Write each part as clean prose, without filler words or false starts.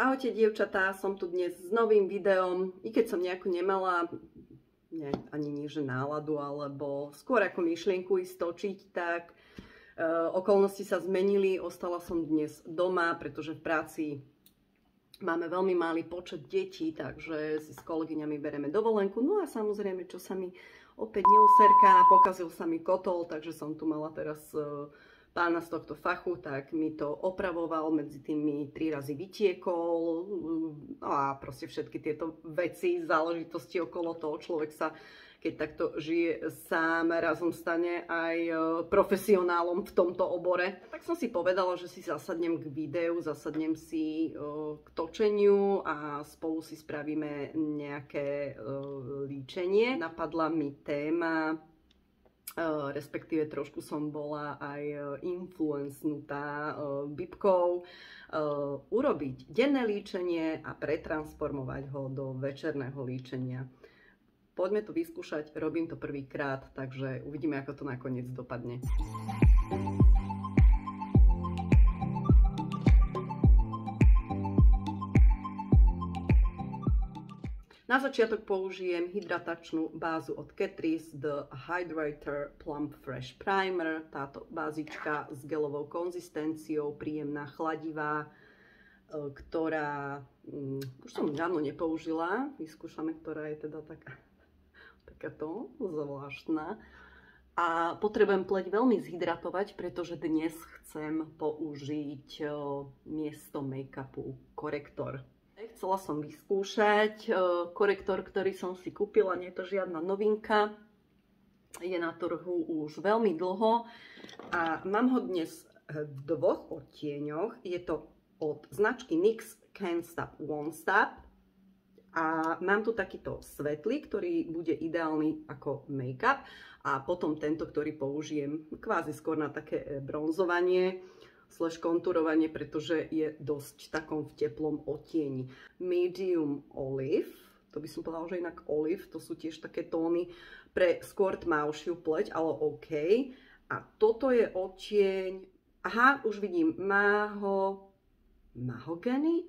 Ahojte dievčatá, som tu dnes s novým videom, i keď som nejako nemala ani nie že náladu, alebo skôr ako myšlienku ísť točiť, tak okolnosti sa zmenili, ostala som dnes doma, pretože v práci máme veľmi malý počet detí, takže si s kolegyňami bereme dovolenku. No a samozrejme, čo sa mi opäť neuserká, pokazil sa mi kotol, takže som tu mala teraz pána z tohto fachu, tak mi to opravoval, medzi tými 3 razy vytiekol, no a proste všetky tieto veci, záležitosti okolo toho. Človek sa, keď takto žije sám, razom stane aj profesionálom v tomto obore. Tak som si povedala, že si zasadnem k videu, zasadnem si k točeniu a spolu si spravíme nejaké líčenie. Napadla mi téma, respektíve trošku som bola aj influencnutá bibkou, urobiť denné líčenie a pretransformovať ho do večerného líčenia. Poďme to vyskúšať, robím to prvýkrát, takže uvidíme, ako to nakoniec dopadne. Na začiatok použijem hydratačnú bázu od Catrice The Hydrator Plump Fresh Primer. Táto bázička s gelovou konzistenciou, príjemná, chladivá, ktorá už som dávno nepoužila. Vyskúšame, ktorá je teda takáto zvláštna. A potrebujem pleť veľmi zhydratovať, pretože dnes chcem použiť miesto make-upu korektor. Chcela som vyskúšať korektor, ktorý som si kúpila, nie je to žiadna novinka, je na trhu už veľmi dlho a mám ho dnes v 2 odtieňoch. Je to od značky NYX Can't Stop Won't Stop a mám tu takýto svetlý, ktorý bude ideálny ako make-up a potom tento, ktorý použijem kvázi skôr na také bronzovanie / konturovanie, pretože je dosť takom v teplom odtieni. Medium Olive, to by som povedala, že inak olive, to sú tiež také tóny pre skôr tmavšiu pleť, ale OK. A toto je odtieň, aha, už vidím, mahogany.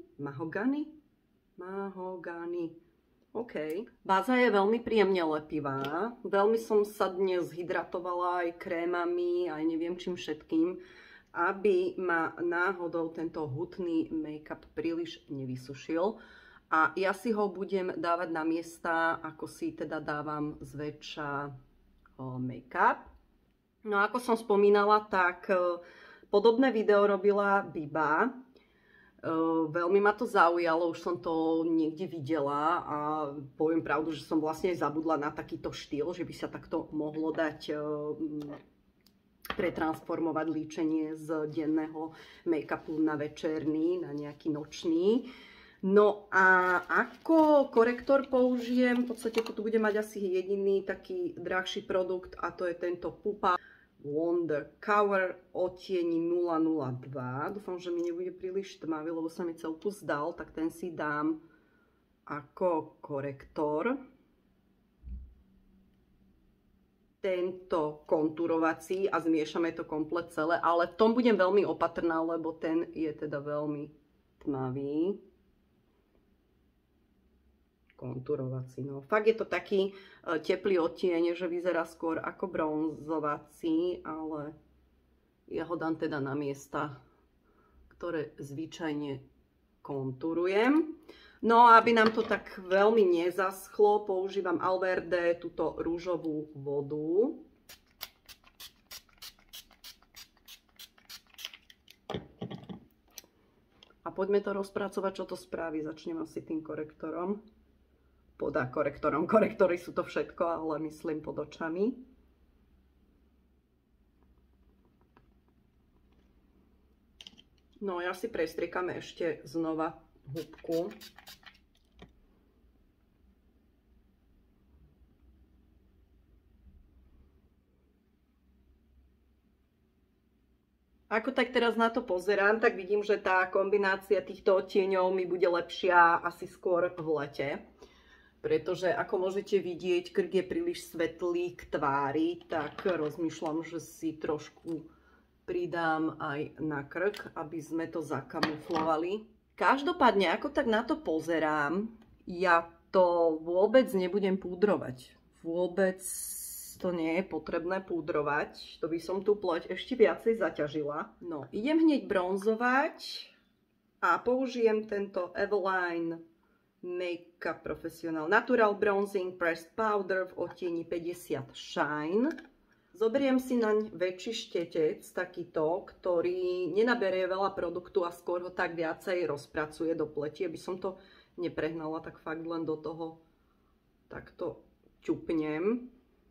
OK. Báza je veľmi príjemne lepivá. Veľmi som sa dnes hydratovala aj krémami, aj neviem čím všetkým, aby ma náhodou tento hutný make-up príliš nevysušil. A ja si ho budem dávať na miesta, ako si teda dávam zväčša make-up. No ako som spomínala, tak podobné video robila Biba. Veľmi ma to zaujalo, už som to niekde videla a poviem pravdu, že som vlastne zabudla na takýto štýl, že by sa takto mohlo dať pretransformovať líčenie z denného make-upu na večerný, na nejaký nočný. No a ako korektor použijem, v podstate tu budem mať asi jediný taký drahší produkt a to je tento Pupa Wonder Cover odtieni 002. Dúfam, že mi nebude príliš tmavý, lebo sa mi celku zdal, tak ten si dám ako korektor. Tento konturovací a zmiešame to komplet celé, ale v tom budem veľmi opatrná, lebo ten je teda veľmi tmavý. Konturovací, no fakt je to taký teplý odtieň, že vyzerá skôr ako bronzovací, ale ja ho dám teda na miesta, ktoré zvyčajne konturujem. No a aby nám to tak veľmi nezaschlo, používam Alverde, túto rúžovú vodu. A poďme to rozpracovať, čo to spraví. Začnem asi tým korektorom. Korektorom. Korektory sú to všetko, ale myslím pod očami. No ja si prestriekam ešte znova húbku. Ako tak teraz na to pozerám, tak vidím, že tá kombinácia týchto odtieňov mi bude lepšia asi skôr v lete. Pretože ako môžete vidieť, krk je príliš svetlý k tvári, tak rozmýšľam, že si trošku pridám aj na krk, aby sme to zakamuflovali. Každopádne, ako tak na to pozerám, ja to vôbec nebudem púdrovať. Vôbec to nie je potrebné púdrovať. To by som tú pleť ešte viacej zaťažila. No, idem hneď bronzovať a použijem tento Eveline Makeup Professional Natural Bronzing Pressed Powder v odtieni 50 Shine. Zoberiem si naň väčší štetec, takýto, ktorý nenaberie veľa produktu a skôr ho tak viacej rozpracuje do pleti, aby som to neprehnala, tak fakt len do toho takto ťupnem.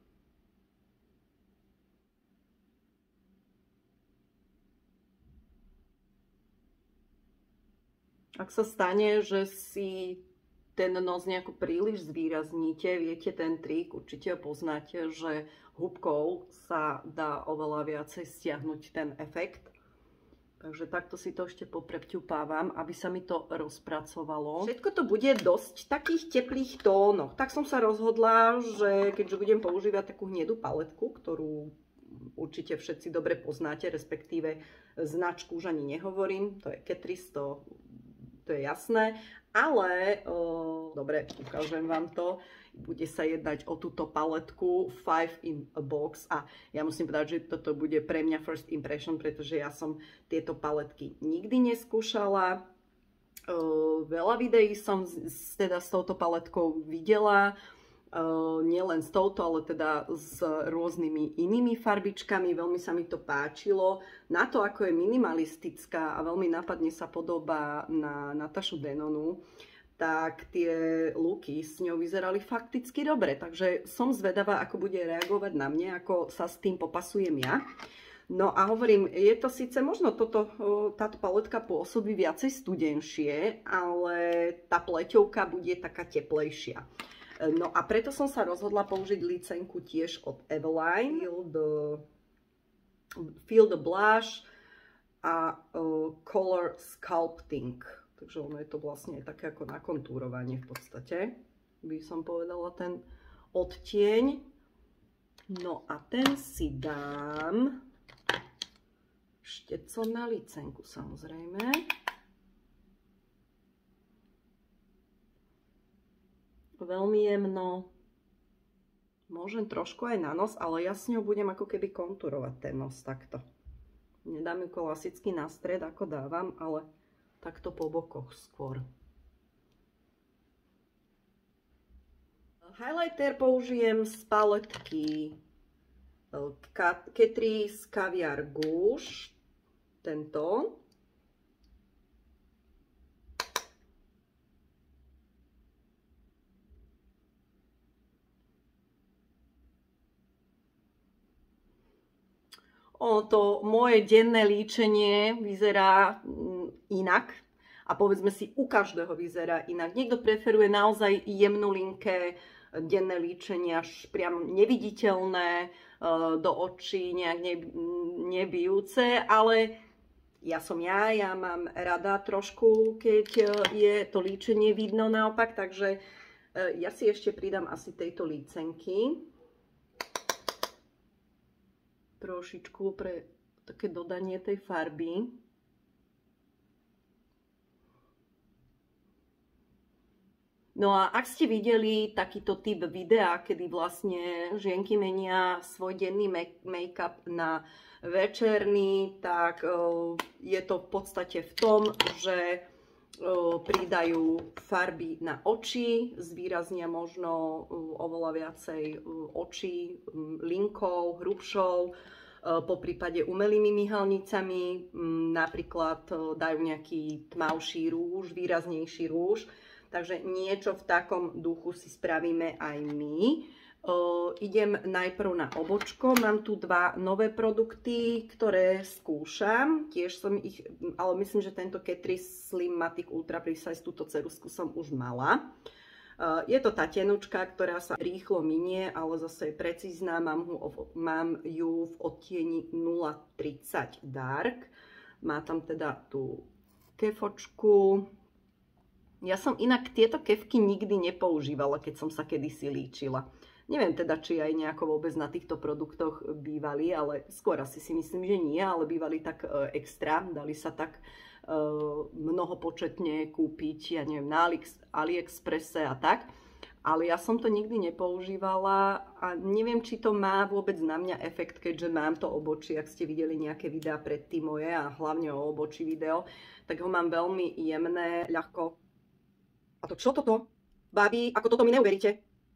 Ak sa stane, že si ten nos nejako príliš zvýrazníte, viete ten trik, určite ho poznáte, že húbkou sa dá oveľa viacej stiahnuť ten efekt. Takže takto si to ešte poprepťupávam, aby sa mi to rozpracovalo. Všetko to bude dosť takých teplých tónoch. Tak som sa rozhodla, že keďže budem používať takú hnedú paletku, ktorú určite všetci dobre poznáte, respektíve značku už ani nehovorím, to je Catrice, to je jasné, ale dobre, ukážem vám to. Bude sa jednať o túto paletku 5 in a box a ja musím povedať, že toto bude pre mňa first impression, pretože ja som tieto paletky nikdy neskúšala. Veľa videí som teda s touto paletkou videla, nielen s touto, ale teda s rôznymi inými farbičkami. Veľmi sa mi to páčilo. Na to, ako je minimalistická a veľmi nápadne sa podobá na Natashu Denonu, tak tie looky s ňou vyzerali fakticky dobre. Takže som zvedavá, ako bude reagovať na mne, ako sa s tým popasujem ja. No a hovorím, je to síce možno táto paletka pôsobí viacej studenšie, ale tá pleťovka bude taká teplejšia. No a preto som sa rozhodla použiť licenku tiež od Eveline, Feel the Blush a Color Sculpting. Takže ono je to vlastne také ako na kontúrovanie v podstate, by som povedala ten odtieň. No a ten si dám štecom na licenku samozrejme. Veľmi jemno. Môžem trošku aj na nos, ale ja s ňou budem ako keby kontúrovať ten nos takto. Nedám ju klasicky na stred, ako dávam, ale takto po bokoch skôr. Highlighter použijem z paletky Catrice Caviar Gouache. Tento. To moje denné líčenie vyzerá inak a povedzme si, u každého vyzerá inak. Niekto preferuje naozaj jemnulinké denné líčenie, až priam neviditeľné do očí, nejak nebijúce, ale ja mám rada trošku, keď je to líčenie vidno naopak, takže ja si ešte pridám asi tejto lícenky. Trošičku pre také dodanie tej farby. No a ak ste videli takýto typ videa, kedy vlastne žienky menia svoj denný make-up na večerný, tak je to v podstate v tom, že pridajú farby na oči, zvýraznia možno oveľa viacej očí linkou, hrubšou, po prípade umelými myhalnicami, napríklad dajú nejaký tmavší rúž, výraznejší rúž, takže niečo v takom duchu si spravíme aj my. Idem najprv na obočko, mám tu dva nové produkty, ktoré skúšam, tiež som ich, ale myslím, že tento Catrice Slim Matic Ultra Precise, túto ceruzku som už mala. Je to tá tenučka, ktorá sa rýchlo minie, ale zase je precízna, mám ju v odtieni 030 Dark, má tam teda tú kefočku. Ja som inak tieto kefky nikdy nepoužívala, keď som sa kedysi líčila. Neviem teda, či aj nejako vôbec na týchto produktoch bývali, ale skôr asi si myslím, že nie, ale bývali tak extra, dali sa tak mnohopočetne kúpiť, ja neviem, na AliExpresse a tak. Ale ja som to nikdy nepoužívala a neviem, či to má vôbec na mňa efekt, keďže mám to obočí, ak ste videli nejaké videá predtým moje a hlavne o obočí video, tak ho mám veľmi jemné, ľahko. A to čo toto? Babi, ako toto mi neuveríte?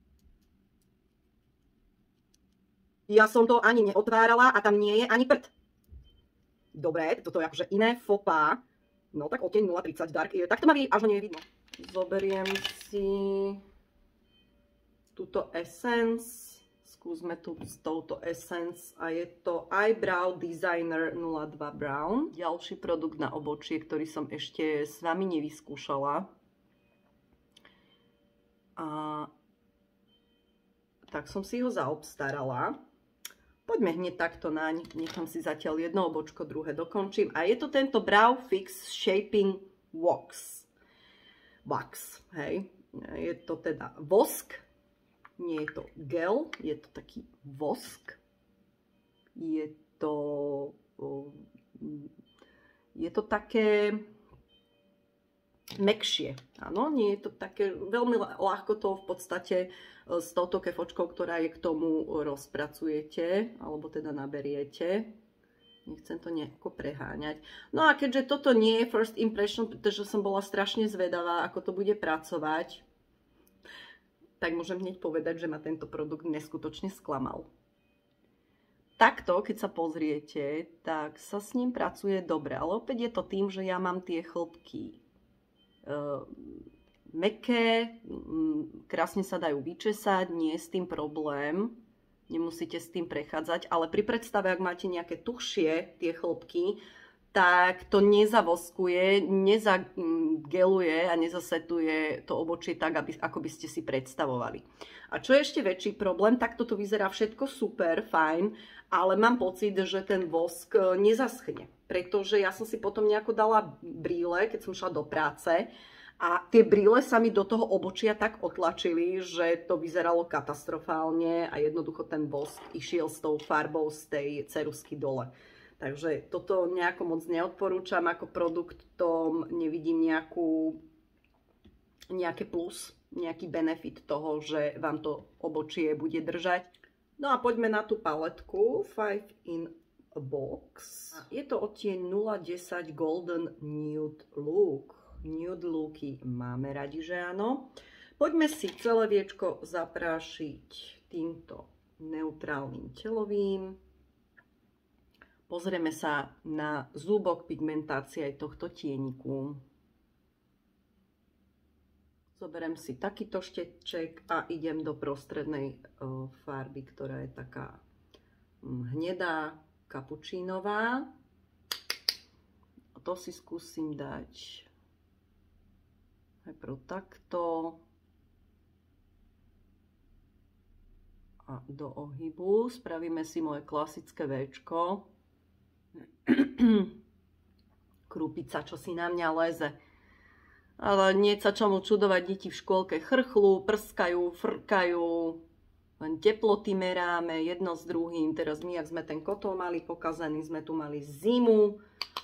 Ja som to ani neotvárala a tam nie je ani prd. Dobre, toto je akože iné fopá. No tak odtieň 0,30 dark. Tak to ma až ho nie je vidno. Zoberiem si túto Essence, skúsme tu s touto Essence a je to Eyebrow Designer 02 Brown. Ďalší produkt na obočie, ktorý som ešte s vami nevyskúšala. A tak som si ho zaobstarala. Poďme hneď takto naň, nechám si zatiaľ jedno obočko, druhé dokončím. A je to tento Brow Fix Shaping Wax. Hej. Je to teda vosk. Nie je to gel, je to taký vosk. Je to také mäkšie. Áno, nie je to také, veľmi ľahko to v podstate s touto kefočkou, ktorá je k tomu, rozpracujete, alebo teda naberiete. Nechcem to nejako preháňať. No a keďže toto nie je first impression, pretože som bola strašne zvedavá, ako to bude pracovať, tak môžem hneď povedať, že ma tento produkt neskutočne sklamal. Takto, keď sa pozriete, tak sa s ním pracuje dobre, ale opäť je to tým, že ja mám tie chlpky mäkké, krásne sa dajú vyčesať, nie je s tým problém, nemusíte s tým prechádzať, ale pri predstave, ak máte nejaké tuchšie tie chlpky, tak to nezavoskuje, nezageluje a nezasetuje to obočie tak, ako by ste si predstavovali. A čo je ešte väčší problém, tak toto vyzerá všetko super, fajn, ale mám pocit, že ten vosk nezaschne. Pretože ja som si potom nejako dala brýle, keď som šla do práce a tie brýle sa mi do toho obočia tak otlačili, že to vyzeralo katastrofálne a jednoducho ten vosk išiel s tou farbou z tej ceruzky dole. Takže toto nejako moc neodporúčam ako produkt, to nevidím nejaké plus, nejaký benefit toho, že vám to obočie bude držať. No a poďme na tú paletku 5 in a box. Je to odtieň 010 Golden Nude Look. Nude looky máme radi, že áno. Poďme si celé viečko zaprášiť týmto neutrálnym telovým. Pozrieme sa na zúbok pigmentácie aj tohto tieniku. Zoberiem si takýto šteček a idem do prostrednej farby, ktorá je taká hnedá, kapučínová. A to si skúsim dať najprv takto a do ohybu. Spravíme si moje klasické véčko. Krúpica, čo si na mňa leze. Ale nie sa čomu čudovať, deti v škôlke chrchlú, prskajú, frkajú, len teploty meráme jedno s druhým. Teraz my, ak sme ten kotol mali pokazaný, sme tu mali zimu.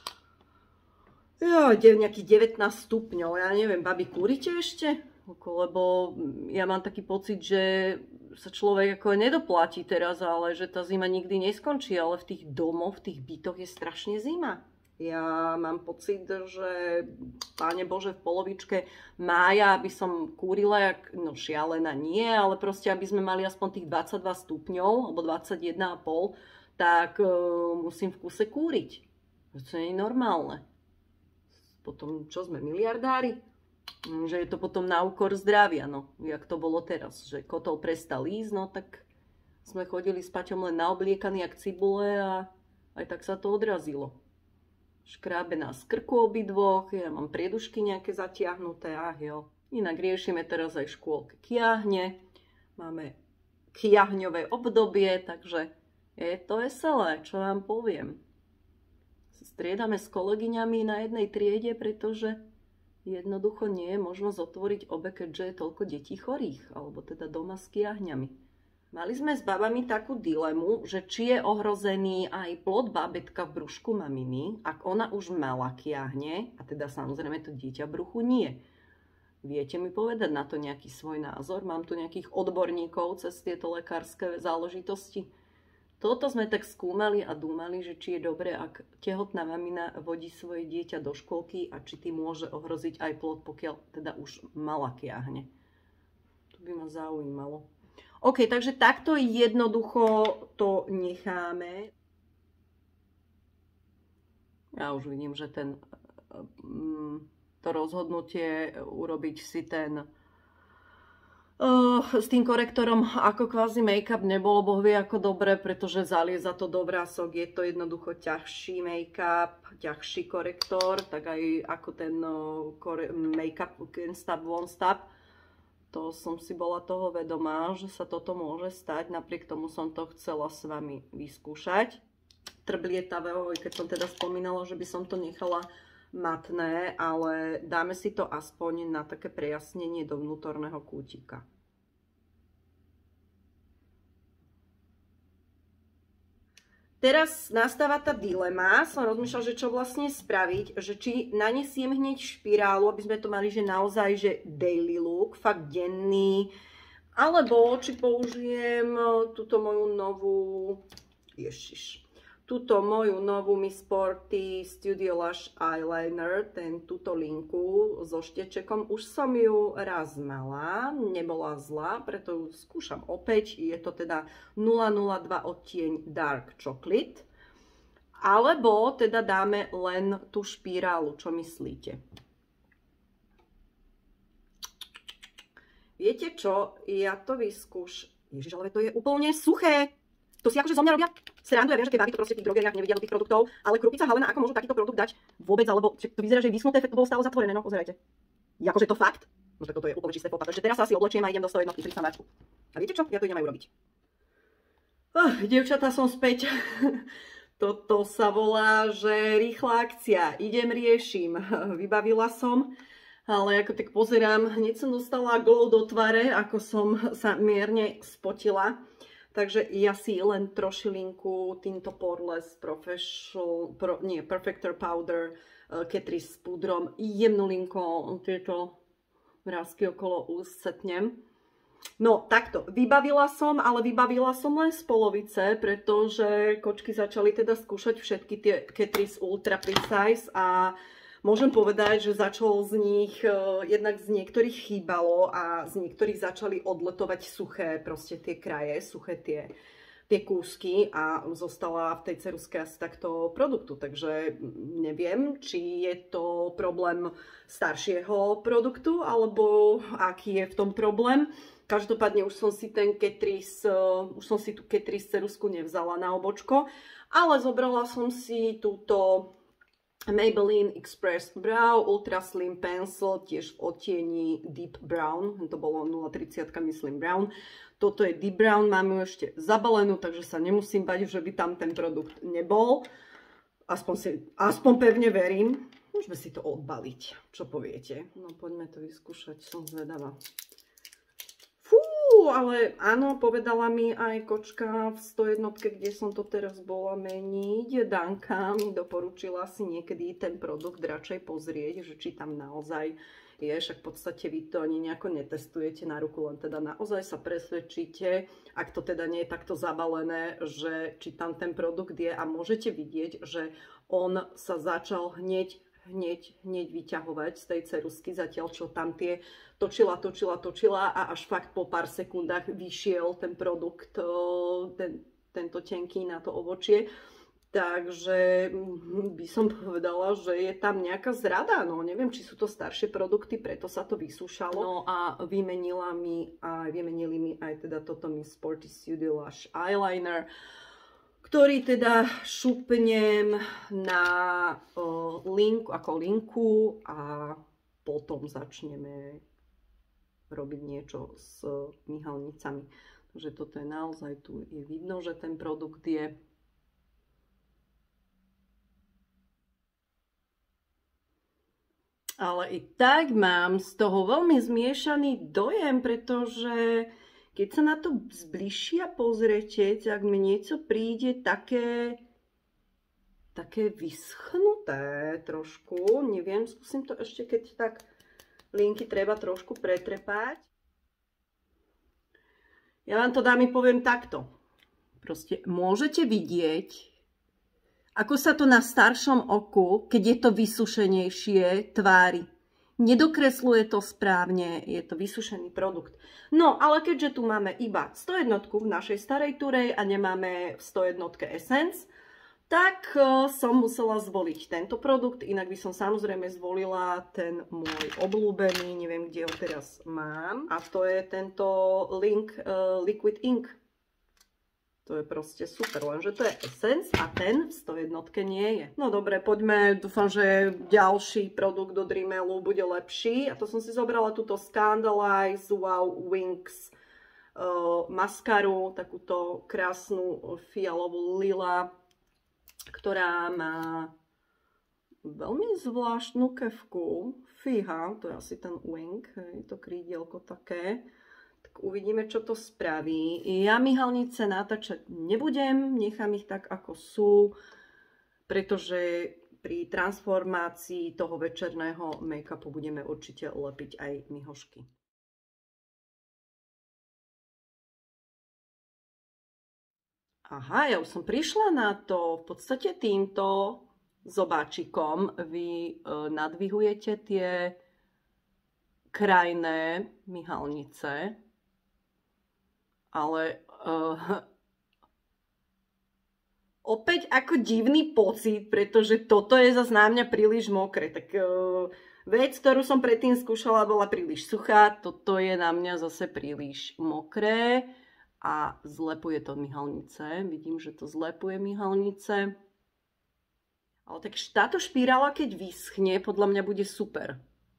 Nejakých 19 stupňov, ja neviem, babi, kúrite ešte? Lebo ja mám taký pocit, že sa človek ako nedoplatí teraz, ale že tá zima nikdy neskončí, ale v tých domoch, v tých bytoch je strašne zima. Ja mám pocit, že Páne Bože, v polovičke mája by som kúrila, no šialená nie, ale proste, aby sme mali aspoň tých 22 stupňov, alebo 21,5, tak musím v kuse kúriť. To nie je normálne. Potom, čo sme, miliardári? Že je to potom na úkor zdravia, no, jak to bolo teraz, že kotol prestal ísť, no tak sme chodili s Paťom len naobliekaní jak cibule a aj tak sa to odrazilo. Škrábe nás krku obidvoch, ja mám priedušky nejaké zatiahnuté, jo. Inak riešime teraz aj škôlke kiahne, máme kiahňové obdobie, takže je to veselé, čo vám poviem. Striedame s kolegyňami na jednej triede, pretože jednoducho nie je možnosť otvoriť obe, keďže je toľko detí chorých, alebo teda doma s kiahňami. Mali sme s babami takú dilemu, že či je ohrozený aj plod bábätka v brúšku maminy, ak ona už mala kiahne, a teda samozrejme to dieťa v bruchu nie. Viete mi povedať na to nejaký svoj názor? Mám tu nejakých odborníkov cez tieto lekárske záležitosti? Toto sme tak skúmali a dúmali, že či je dobré, ak tehotná mamina vodí svoje dieťa do škôlky a či tým môže ohroziť aj plod, pokiaľ teda už mala kiahne. To by ma zaujímalo. OK, takže takto jednoducho to necháme. Ja už vidím, že to rozhodnutie urobiť si s tým korektorom ako kvázi make-up nebolo bohvie ako dobre, pretože zalieza to do vrások. Je to jednoducho ťažší make-up, ťažší korektor, tak aj ako ten make-up Can't Stop, Won't Stop. To som si bola toho vedomá, že sa toto môže stať, napriek tomu som to chcela s vami vyskúšať. Trblietavého, keď som teda spomínala, že by som to nechala matné, ale dáme si to aspoň na také prejasnenie do vnútorného kútika. Teraz nastáva tá dilema, som rozmýšľala, že čo vlastne spraviť, že či nanesiem hneď špirálu, aby sme to mali, že naozaj, že daily look, fakt denný, alebo či použijem túto moju novú Miss Sporty Studio Lash Eyeliner, túto linku so štečekom. Už som ju raz mala, nebola zlá, preto ju skúšam opäť. Je to teda 002 odtieň Dark Chocolate. Alebo teda dáme len tú špirálu, čo myslíte? Viete čo? Ja to vyskúšam. Ježiš, ale to je úplne suché. To si akože zo mňa robia srandu, ja viem, že tie baby to proste v tých drogeriách nevidia do tých produktov, ale Krupica Halena, ako môžu takýto produkt dať vôbec, alebo to vyzerá, že je vyschnuté, to bolo stále zatvorené, no pozerajte. Akože to fakt? No tak toto je úplne čisté fopa, takže teraz sa asi oblečiem a idem do 101 pri samáčku. A viete čo? Ja to idem aj urobiť. Dievčatá, som späť. Toto sa volá, že rýchla akcia. Idem, riešim. Vybavila som, ale ako tak pozerám, hneď som dostala glow do tvare, ako som sa mierne spotila. Takže ja si len trošilinku týmto Poreless Perfector Powder Catrice s púdrom jemnú linkou tieto vrásky okolo úst setnem. No takto, vybavila som, ale vybavila som len z polovice, pretože kočky začali teda skúšať všetky tie Catrice Ultra Precise a môžem povedať, že začalo z nich, jednak z niektorých chýbalo a z niektorých začali odletovať suché, proste tie kraje, suché tie kúsky a zostala v tej ceruske asi takto produktu. Takže neviem, či je to problém staršieho produktu, alebo aký je v tom problém. Každopádne už som si tú Catrice cerusku nevzala na obočko, ale zobrala som si túto Maybelline Express Brow Ultra Slim Pencil, tiež v odtieni Deep Brown, to bolo 0,30, myslím, Brown. Toto je Deep Brown, mám ju ešte zabalenú, takže sa nemusím bať, že by tam ten produkt nebol. Aspoň pevne verím. Môžeme si to odbaliť, čo poviete. No poďme to vyskúšať, som zvedavá. Ale áno, povedala mi aj kočka v 101, kde som to teraz bola meniť. Danka mi doporučila si niekedy ten produkt radšej pozrieť, že či tam naozaj je, však v podstate vy to ani nejako netestujete na ruku, len teda naozaj sa presvedčíte, ak to teda nie je takto zabalené, že či tam ten produkt je a môžete vidieť, že on sa začal hneď vyťahovať z tej cerusky, zatiaľ čo tam tie točila a až fakt po pár sekundách vyšiel ten produkt, tento tenký na to ovočie. Takže by som povedala, že je tam nejaká zrada, no neviem, či sú to staršie produkty, preto sa to vysúšalo. No a vymenili mi aj teda toto Miss Sporty Studio Lash Eyeliner, ktorý teda šupnem na linku a potom začneme robiť niečo s myhalnicami. Takže toto je naozaj, tu je vidno, že ten produkt je. Ale i tak mám z toho veľmi zmiešaný dojem, pretože keď sa na to zbližšia pozriete, tak mi niečo príde také vyschnuté trošku. Neviem, skúsim to ešte, keď tak linky treba trošku pretrepať. Ja vám to, dámy, poviem takto. Proste môžete vidieť, ako sa to na staršom oku, keď je to vysušenejšie, tvári. Nedokresluje to správne, je to vysušený produkt. No, ale keďže tu máme iba 101 v našej starej Turej a nemáme v 101 Essence, tak som musela zvoliť tento produkt, inak by som samozrejme zvolila ten môj obľúbený, neviem, kde ho teraz mám. A to je tento Liquid Ink. To je proste super, lenže to je Essence a ten v 101 nie je. No dobre, poďme, dúfam, že ďalší produkt do Dreamelu bude lepší. A to som si zobrala túto Scandalize Wow Wings maskaru, takúto krásnu fialovú lila, ktorá má veľmi zvláštnu kefku. Fíha, to je asi ten wing, je to krídielko také. Tak uvidíme, čo to spraví. Ja myhalnice natáčať nebudem, nechám ich tak, ako sú, pretože pri transformácii toho večerného make-upu budeme určite lepiť aj myhošky. Aha, ja už som prišla na to. V podstate týmto zobáčikom vy nadvihujete tie krajné myhalnice, ale opäť ako divný pocit, pretože toto je zase na mňa príliš mokré. Tak vec, ktorú som predtým skúšala, bola príliš suchá, toto je na mňa zase príliš mokré. A zlepuje to myhalnice. Vidím, že to zlepuje myhalnice. Ale tak táto špirála, keď vyschne, podľa mňa bude super.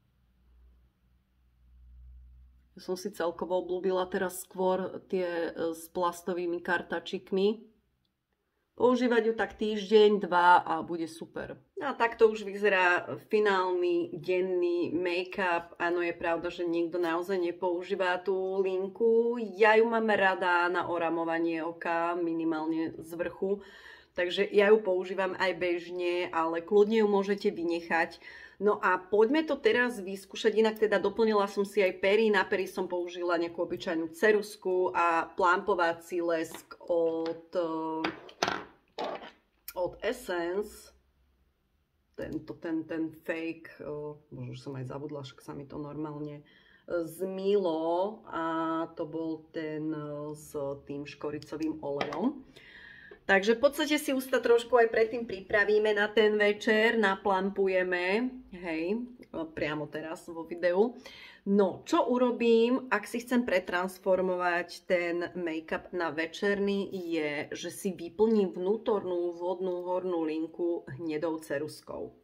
Ja som si celkovo obľúbila teraz skôr tie s plastovými kartačikmi. Používať ju tak týždeň, dva a bude super. A takto už vyzerá finálny denný make-up. Áno, je pravda, že niekto naozaj nepoužíva tú linku. Ja ju mám rada na oramovanie oka, minimálne z vrchu. Takže ja ju používam aj bežne, ale kľudne ju môžete vynechať. No a poďme to teraz vyskúšať. Inak teda doplnila som si aj pery. Na pery som použila nejakú obyčajnú ceruzku a plampovací lesk od Essence, ten fake, možno už som aj zabudla, však sa mi to normálne zmýlo, a to bol ten s tým škoricovým olejom. Takže v podstate si ústa trošku aj predtým pripravíme na ten večer, naplampujeme, hej, priamo teraz vo videu. No, čo urobím, ak si chcem pretransformovať ten make-up na večerný, je, že si vyplním vnútornú vodnú hornú linku hnedou ceruzkou.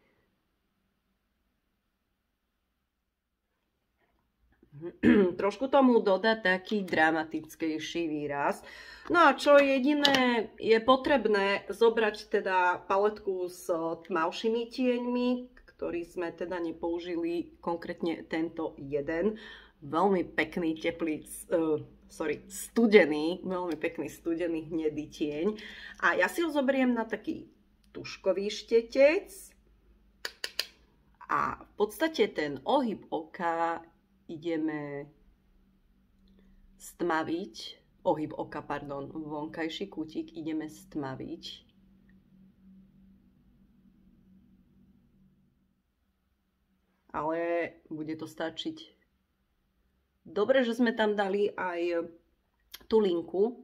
Trošku tomu dodá taký dramatickejší výraz. No a čo jediné je potrebné, zobrať teda paletku s tmavšími tieňmi, ktorý sme teda nepoužili, konkrétne tento jeden. Veľmi pekný, studený, veľmi pekný studený hnedý tieň. A ja si ho zoberiem na taký tuškový štetec. A v podstate ten ohyb oka ideme stmaviť, vonkajší kútik ideme stmaviť. Ale bude to stačiť. Dobre, že sme tam dali aj tú linku,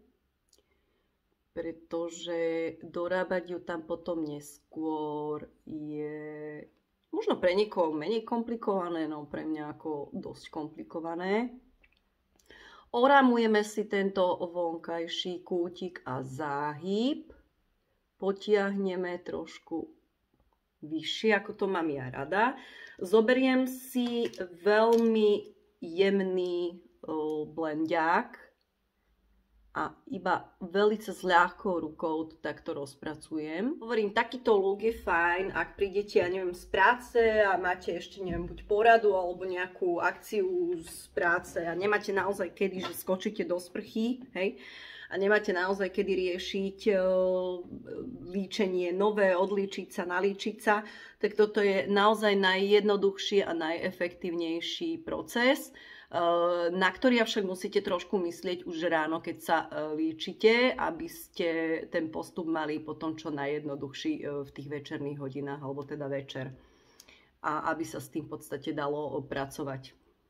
pretože dorábať ju tam potom neskôr je možno pre niekoho menej komplikované, no pre mňa ako dosť komplikované. Oramujeme si tento vonkajší kútik a záhyb. Potiahneme trošku vyššie, ako to mám ja rada. Zoberiem si veľmi jemný blendiak a iba veľmi s ľahkou rukou to takto rozpracujem. Hovorím, takýto look je fajn, ak prídete, ja neviem, z práce a máte ešte, neviem, buď poradu alebo nejakú akciu z práce a nemáte naozaj kedy, že skočíte do sprchy, hej, a nemáte naozaj kedy riešiť líčenie nové, odlíčiť sa, nalíčiť sa, tak toto je naozaj najjednoduchší a najefektívnejší proces, na ktorý však musíte trošku myslieť už ráno, keď sa líčite, aby ste ten postup mali potom čo najjednoduchší v tých večerných hodinách, alebo teda večer. A aby sa s tým v podstate dalo pracovať.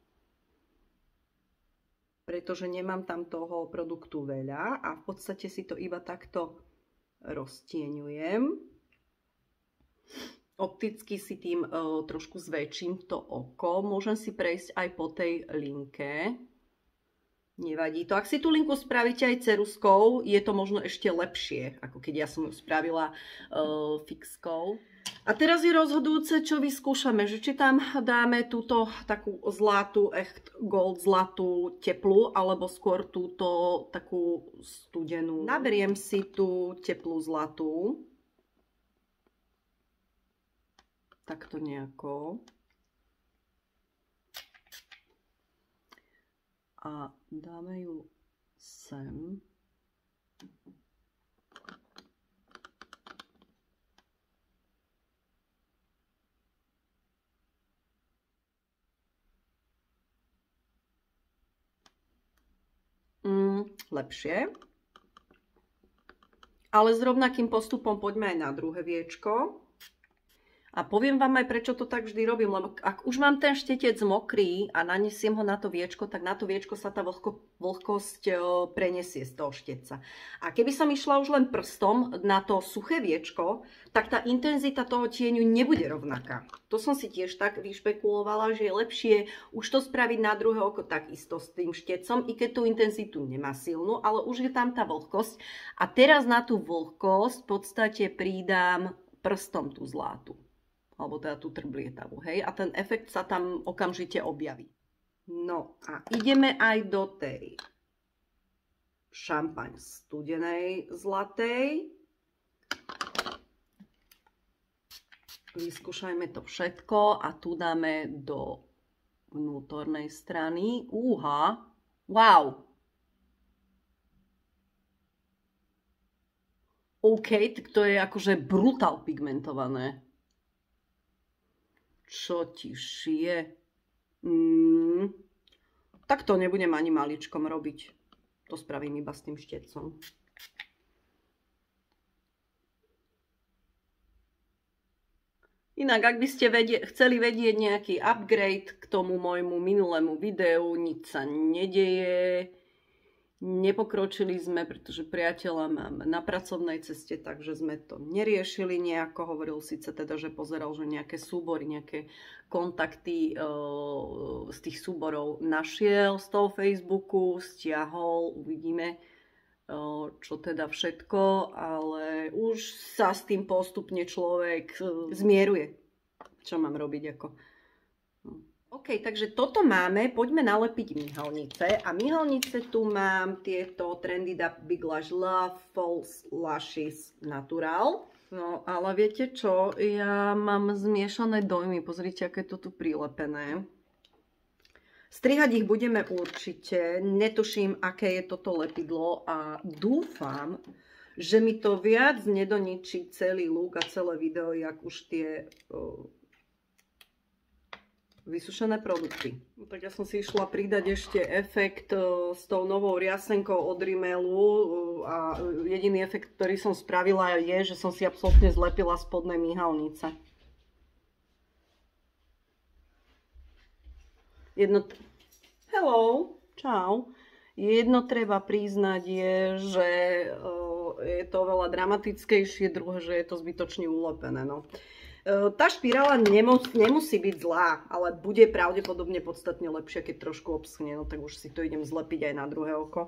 Pretože nemám tam toho produktu veľa a v podstate si to iba takto roztieňujem. Opticky si tým trošku zväčším to oko. Môžem si prejsť aj po tej linke. Nevadí to. Ak si tú linku spravíte aj ceruskou, je to možno ešte lepšie, ako keď ja som ju spravila fixkou. A teraz je rozhodujúce, čo vyskúšame, že či tam dáme túto takú zlatú, echt gold zlatú teplú, alebo skôr túto takú studenú. Naberiem si tú teplú zlatú. Takto nejako. A dáme ju sem. Lepšie. Ale s rovnakým postupom poďme aj na druhé viečko. A poviem vám aj, prečo to tak vždy robím, lebo ak už mám ten štetec mokrý a nanesiem ho na to viečko, tak na to viečko sa tá vlhkosť prenesie z toho štetca. A keby som išla už len prstom na to suché viečko, tak tá intenzita toho tieňu nebude rovnaká. To som si tiež tak vyšpekulovala, že je lepšie už to spraviť na druhé oko takisto s tým štecom, i keď tú intenzitu nemá silnú, ale už je tam tá vlhkosť. A teraz na tú vlhkosť v podstate pridám prstom tú zlátu. Alebo teda tú trblietavú, hej? A ten efekt sa tam okamžite objaví. No a ideme aj do tej šampaň studenej zlatej. Vyskúšajme to všetko a tu dáme do vnútornej strany. Úha, wow! OK, tak to je akože brutál pigmentované. Čo ti šije? Tak to nebudem ani maličkom robiť. To spravím iba s tým štecom. Inak, ak by ste chceli vedieť nejaký upgrade k tomu môjmu minulému videu, nič sa nedeje. Nepokročili sme, pretože priateľa mám na pracovnej ceste, takže sme to neriešili nejako. Hovoril síce teda, že pozeral, že nejaké súbory, nejaké kontakty z tých súborov našiel z toho Facebooku, stiahol, uvidíme, čo teda všetko, ale už sa s tým postupne človek zmieruje, čo mám robiť ako. OK, takže toto máme, poďme nalepiť myhalnice a myhalnice tu mám tieto Trendy Big Lash Love False Lashes Natural. No, ale viete čo, ja mám zmiešané dojmy, pozrite, aké je to tu prilepené. Strihať ich budeme určite, netuším, aké je toto lepidlo a dúfam, že mi to viac nedoničí celý look a celé video, jak už tie vysušené produkty. Tak ja som si išla pridať ešte efekt s tou novou riasenkou od Rimmelu a jediný efekt, ktorý som spravila je, že som si absolútne zlepila spodné myhalnice. Hello, čau. Jedno treba priznať je, že je to veľa dramatickejšie, druhé, že je to zbytočne ulepené. No. Tá špirála nemusí byť zlá, ale bude pravdepodobne podstatne lepšia, keď trošku obschne. No tak už si to idem zlepiť aj na druhé oko.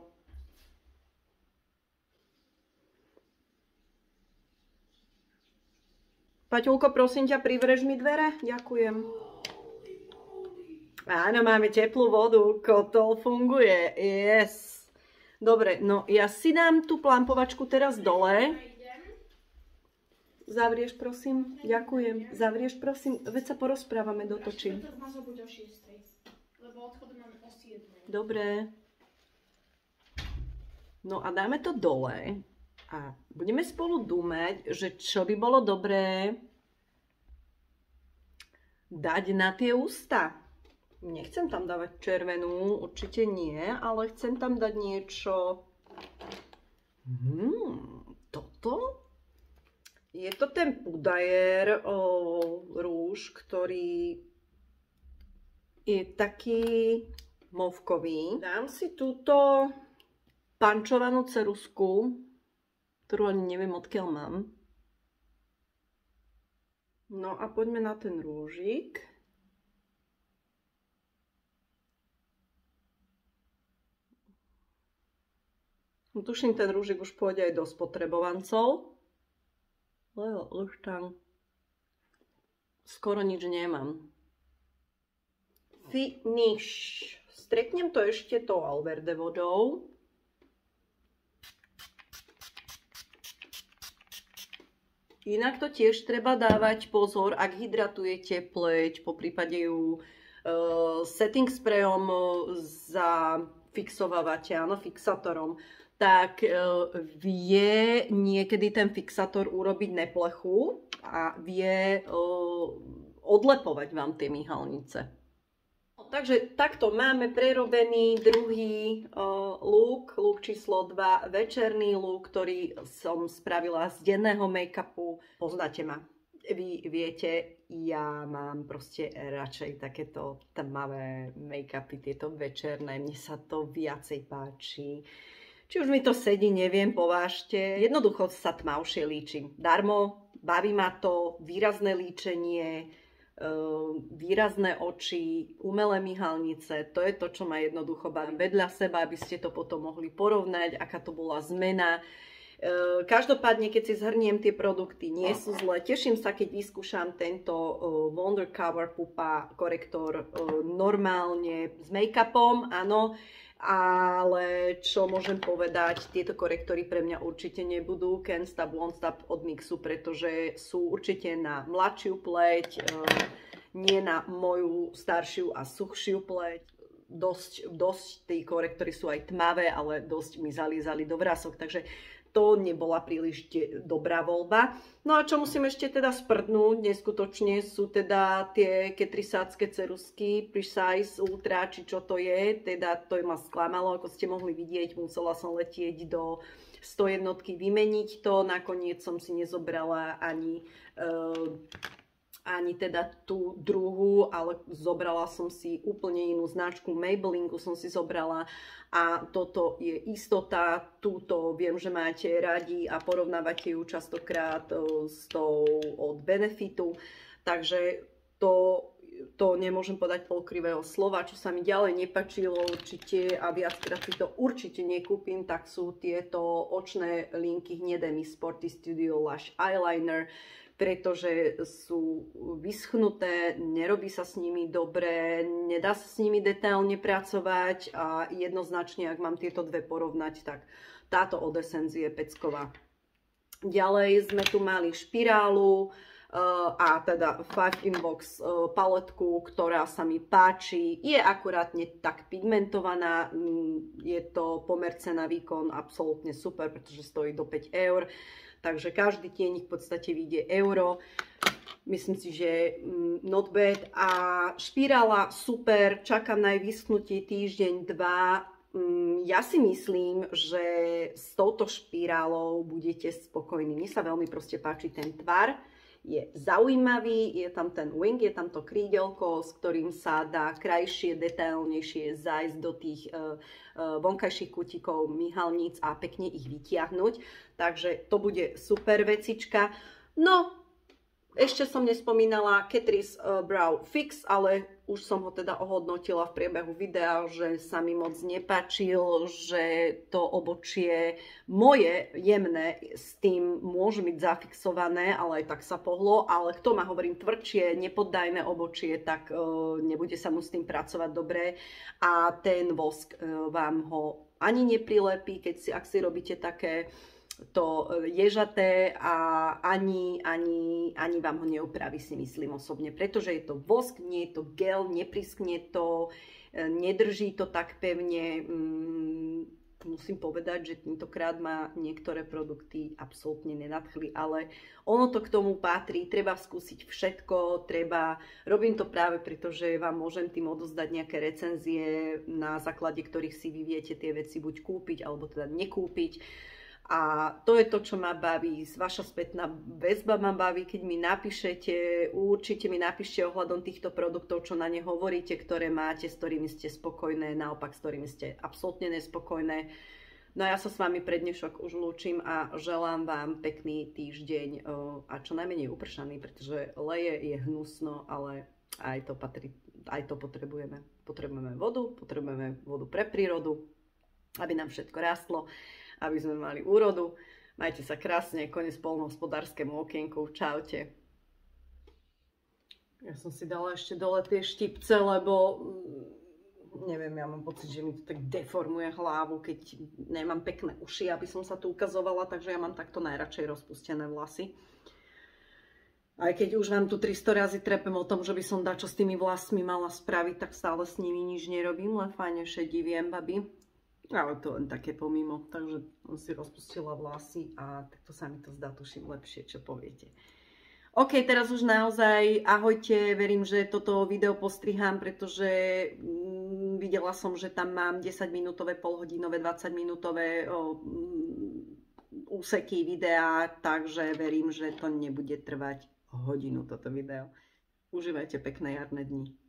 Paťulko, prosím ťa, privrež mi dvere? Ďakujem. Áno, máme teplú vodu, kotol funguje. Yes. Dobre, no ja si dám tú plampovačku teraz dole. Zavrieš, prosím? Ďakujem. Zavrieš, prosím? Veď sa porozprávame, dotočím. Dobre. No a dáme to dole. A budeme spolu dúmať, že čo by bolo dobré dať na tie ústa. Nechcem tam dávať červenú, určite nie, ale chcem tam dať niečo. Toto? Je to ten Pudajer rúž, ktorý je taký movkový. Dám si túto pančovanú ceruzku, ktorú ani neviem, odkiaľ mám. No a poďme na ten rúžik. Tuším, ten rúžik už pôjde aj do spotrebovancov. Lebo už tam skoro nič nemám. Finish. Streknem to ešte tou Alverde vodou. Inak to tiež treba dávať pozor, ak hydratujete pleť, po prípade ju setting sprayom zafixovávate, áno, fixátorom, tak vie niekedy ten fixátor urobiť neplechu a vie odlepovať vám tie myhalnice. Takže takto máme prerobený druhý look číslo 2, večerný look, ktorý som spravila z denného make-upu. Poznáte ma, vy viete, ja mám proste radšej takéto tmavé make-upy, tieto večerné, mne sa to viacej páči. Či už mi to sedí, neviem, povážte. Jednoducho sa tmavšie líčim. Darmo, baví ma to, výrazné líčenie, výrazné oči, umelé myhalnice. To je to, čo ma jednoducho baví vedľa seba, aby ste to potom mohli porovnať, aká to bola zmena. Každopádne, keď si zhrniem tie produkty, nie sú zlé. Teším sa, keď vyskúšam tento Wonder Cover Pupa korektor normálne s make-upom, áno. Ale čo môžem povedať, tieto korektory pre mňa určite nebudú Can't Stop, Won't Stop od NYXu, pretože sú určite na mladšiu pleť, nie na moju staršiu a suchšiu pleť. Dosť tí korektory sú aj tmavé, ale dosť mi zaliezali do vrások, takže to nebola príliš dobrá voľba. No a čo musím ešte teda sprdnúť, neskutočne sú teda tie ketrisácké ceruzky, Precise Ultra, či čo to je, teda to ma sklamalo, ako ste mohli vidieť, musela som letieť do 101 vymeniť to, nakoniec som si nezobrala ani teda tú druhú, ale zobrala som si úplne inú značku, Maybellinku som si zobrala a toto je istota, túto viem, že máte radi a porovnávate ju častokrát s tou od Benefitu, takže to nemôžem podať polkrivého slova. Čo sa mi ďalej nepačilo určite a viackrát si to určite nekúpim, tak sú tieto očné linky hnedé Miss Sporty Studio Lash Eyeliner, pretože sú vyschnuté, nerobí sa s nimi dobre, nedá sa s nimi detailne pracovať a jednoznačne, ak mám tieto dve porovnať, tak táto od Essence je pecková. Ďalej sme tu mali špirálu a teda 5 in box paletku, ktorá sa mi páči. Je akurátne tak pigmentovaná, je to pomer cena výkon absolútne super, pretože stojí do 5 eur. Takže každý tienik v podstate vyjde euro. Myslím si, že not bad. A špirála super, čakám na jej vyschnutie týždeň, dva. Ja si myslím, že s touto špirálou budete spokojní. Mne sa veľmi proste páči ten tvar. Je zaujímavý, je tam ten wing, je tam to krídelko, s ktorým sa dá krajšie, detailnejšie zájsť do tých vonkajších kútikov myhalníc a pekne ich vytiahnuť. Takže to bude super vecička. No, Ešte som nespomínala Catrice Brow Fix, ale už som ho teda ohodnotila v priebehu videa, že sa mi moc nepáčil, že to obočie moje jemné s tým môže byť zafixované, ale aj tak sa pohlo, ale kto má, hovorím, tvrdšie, nepoddajné obočie, tak nebude sa mu s tým pracovať dobre a ten vosk vám ho ani neprilepí, ak si robíte také to ježaté a ani vám ho neupraví, si myslím osobne, pretože je to vosk, nie je to gel, nepriskne to, nedrží to tak pevne. Musím povedať, že tentokrát ma niektoré produkty absolútne nenadchli, ale ono to k tomu patrí, treba skúsiť všetko, robím to práve preto, že vám môžem tým odozdať nejaké recenzie, na základe ktorých si vy viete tie veci buď kúpiť, alebo teda nekúpiť. A to je to, čo ma baví. Vaša spätná väzba ma baví, keď mi napíšete, určite mi napíšte ohľadom týchto produktov, čo na ne hovoríte, ktoré máte, s ktorými ste spokojné, naopak s ktorými ste absolútne nespokojné. No a ja sa s vami pre dnešok už lúčim a želám vám pekný týždeň a čo najmenej upršaný, pretože leje, je hnusno, ale aj to potrebujeme. Potrebujeme vodu pre prírodu, aby nám všetko rástlo, aby sme mali úrodu. Majte sa krásne, koniec poľnohospodárskemu okienku. Čaute. Ja som si dala ešte dole tie štipce, lebo neviem, ja mám pocit, že mi to tak deformuje hlavu, keď nemám pekné uši, aby som sa tu ukazovala, takže ja mám takto najradšej rozpustené vlasy. Aj keď už vám tu 300 razy trepem o tom, že by som dačo s tými vlasmi mala spraviť, tak stále s nimi nič nerobím, len fajne šediviem, babi. Ale to len také pomimo, takže som si rozpustila vlasy a takto sa mi to zdá, tuším lepšie, čo poviete. OK, teraz už naozaj ahojte, verím, že toto video postrihám, pretože videla som, že tam mám 10-minútové, polhodinové, 20-minútové úseky videa, takže verím, že to nebude trvať hodinu toto video. Užívajte pekné jarné dni.